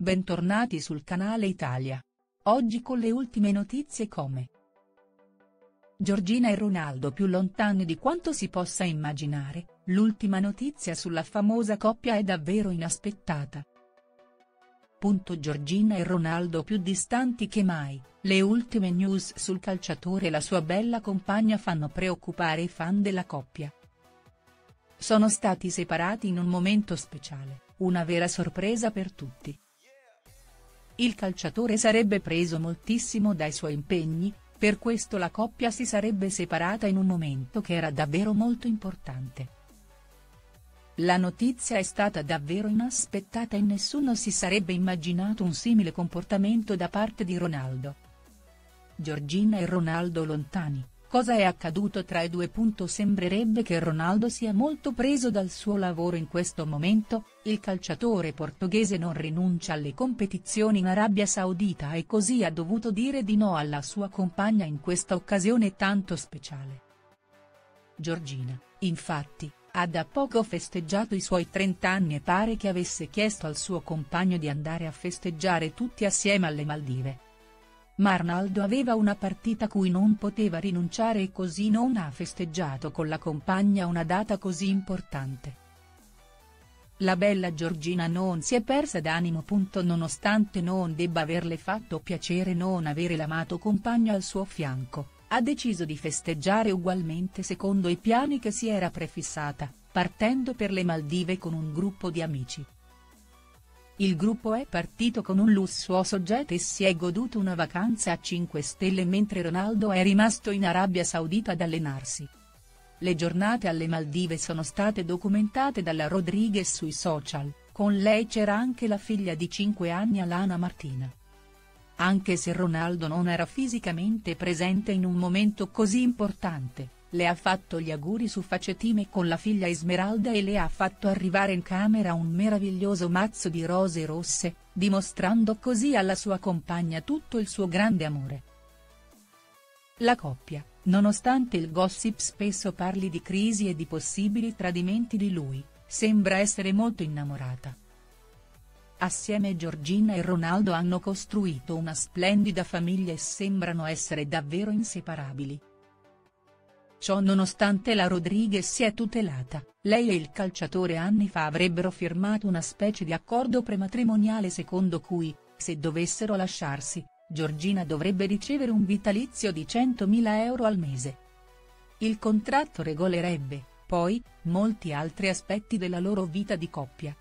bentornati sul canale Italia. Oggi con le ultime notizie come Giorgina e Ronaldo più lontani di quanto si possa immaginare, l'ultima notizia sulla famosa coppia è davvero inaspettata. Giorgina e Ronaldo più distanti che mai, le ultime news sul calciatore e la sua bella compagna fanno preoccupare i fan della coppia. Sono stati separati in un momento speciale, una vera sorpresa per tutti. Il calciatore sarebbe preso moltissimo dai suoi impegni, per questo la coppia si sarebbe separata in un momento che era davvero molto importante. La notizia è stata davvero inaspettata e nessuno si sarebbe immaginato un simile comportamento da parte di Ronaldo. Giorgina e Ronaldo lontani, cosa è accaduto tra i due? Sembrerebbe che Ronaldo sia molto preso dal suo lavoro in questo momento, il calciatore portoghese non rinuncia alle competizioni in Arabia Saudita e così ha dovuto dire di no alla sua compagna in questa occasione tanto speciale. Giorgina, infatti, ha da poco festeggiato i suoi 30 anni e pare che avesse chiesto al suo compagno di andare a festeggiare tutti assieme alle Maldive. Ma Ronaldo aveva una partita cui non poteva rinunciare e così non ha festeggiato con la compagna una data così importante. La bella Giorgina non si è persa d'animo. Nonostante non debba averle fatto piacere non avere l'amato compagno al suo fianco, ha deciso di festeggiare ugualmente secondo i piani che si era prefissata, partendo per le Maldive con un gruppo di amici. Il gruppo è partito con un lussuoso jet e si è goduto una vacanza a 5 stelle mentre Ronaldo è rimasto in Arabia Saudita ad allenarsi. Le giornate alle Maldive sono state documentate dalla Rodriguez sui social, con lei c'era anche la figlia di 5 anni Alana Martina. Anche se Ronaldo non era fisicamente presente in un momento così importante, le ha fatto gli auguri su FaceTime con la figlia Esmeralda e le ha fatto arrivare in camera un meraviglioso mazzo di rose rosse, dimostrando così alla sua compagna tutto il suo grande amore. La coppia, nonostante il gossip spesso parli di crisi e di possibili tradimenti di lui, sembra essere molto innamorata. Assieme Giorgina e Ronaldo hanno costruito una splendida famiglia e sembrano essere davvero inseparabili. Ciò nonostante la Rodriguez si è tutelata, lei e il calciatore anni fa avrebbero firmato una specie di accordo prematrimoniale secondo cui, se dovessero lasciarsi, Giorgina dovrebbe ricevere un vitalizio di 100.000 euro al mese. Il contratto regolerebbe, poi, molti altri aspetti della loro vita di coppia.